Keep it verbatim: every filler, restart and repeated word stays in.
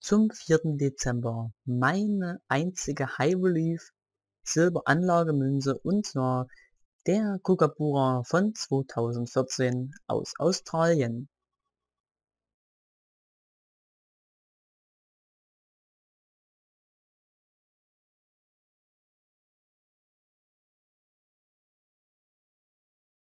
zum vierten Dezember meine einzige High Relief Silberanlagemünze, und zwar der Kookaburra von zweitausendvierzehn aus Australien.